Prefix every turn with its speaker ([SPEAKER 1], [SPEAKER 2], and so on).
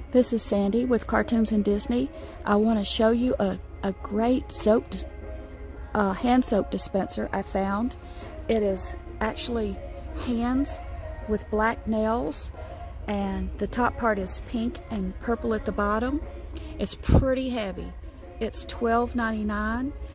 [SPEAKER 1] This is Sandy with Cartoons and Disney. I want to show you a great hand soap dispenser I found. It is actually hands with black nails, and the top part is pink and purple at the bottom. It's pretty heavy. It's $12.99.